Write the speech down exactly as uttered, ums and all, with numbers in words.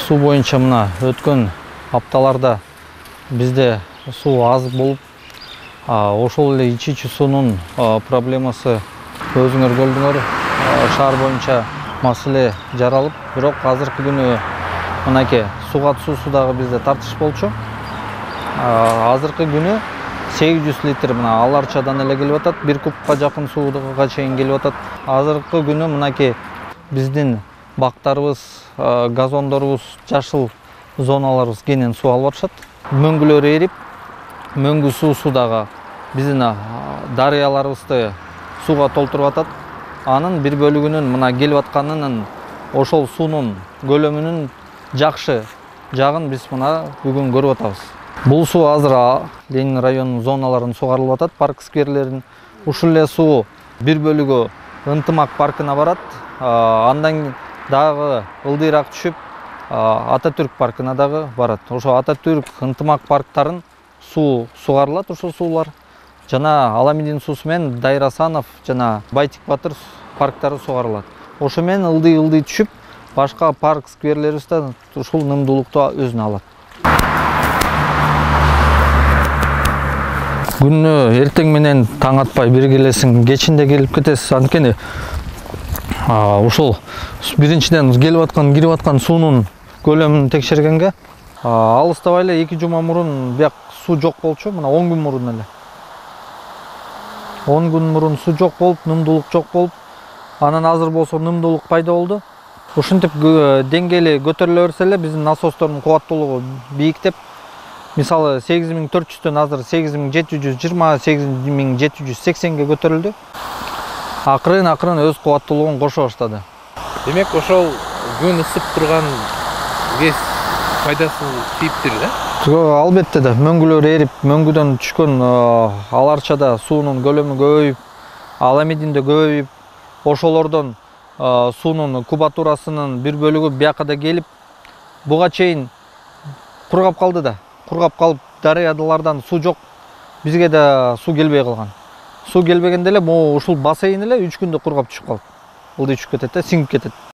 Суу боюнча мына өткөн апталарда бизде суу аз болуп, ошол эле ичүүчү суунун проблемасы өзүңөр көрдүңөр, шаар боюнча маселе жаралып, бирок азыркы күнү мынакей суга суусу дагы бизде тартыш болчу. Азыркы күнү сегиз жүз литр мына аларчадан эле келип атат, бир кубка жакын сууга чейин келип атат. Азыркы күнү мынакей биздин бактарыбыз, газондорубуз, жашыл зоналарыбыз кенен суу алып атышат. Мөңгүлөр эрип, мөңгү суусу дагы биздин дарыяларыбызды сууга толтуруп атат. Анын бир бөлүгүнүн мына келип атканынын ошол суунун көлөмүнүн жакшы жагын биз мына бүгүн көрүп атабыз. Бул суу азыр Ленин районунун зоналарын сугарылып атат, парк скверлерин. Ушул эле суу бир бөлүгү Ынтымак паркына барат. Андан дагы ылдыйраак түшүп Ататүрк паркына дагы барат. Ошо Ататүрк, Ынтымак парктарын суу сугарылат, ошол суулар. Жана Аламидин суусу менен Дайрасанов жана Байтик Батыр парктары сугарылат. Ошо менен ылдый-ылдый түшүп, башка парк скверлерибизде ушул нымдуулукту өзүнө алат. Күнү эртең менен таң атпай бир келесиң, кечинде келип кетесиз. Анткени ушул биринчиден келип аткан, кирип аткан суунун көлөмүн текшергенге алыстабай эле эки жума мурун бияк суу жок болчу, мына он күн мурун эле. он күн мурун суу жок болуп, нымдуулук жок болуп, анан азыр болсо нымдуулук пайда болду. Ушинтип деңгээли көтөрүлө берсе эле биздин насостордун кубаттуулугу бийиктеп, мисалы сегиз миң төрт жүздөн азыр сегиз миң жети жүз жыйырма, сегиз миң жети жүз сексенге көтөрүлдү. Акырын акырын өз кубаттуулугун кошо баштады. Демек ошол күн ысып турган кез пайдасын тийиптир да? Албетте да, мөңгүлөр эрип, мөңгүдөн түшкөн аларчада суунун көлөмү көбөйүп, Аламидинде көбөйүп, ошолордон суунун кубатурасынын бир бөлүгү бияка да келип, буга чейин кургап калды да. Кургап калып, дарыялардан суу жок, бизге да суу келбей калган. Суу келбегенде эле могу ушул бассейн эле үч күндө кургап түшүп калат. Ылдый түшүп кетет да, сиңип кетет.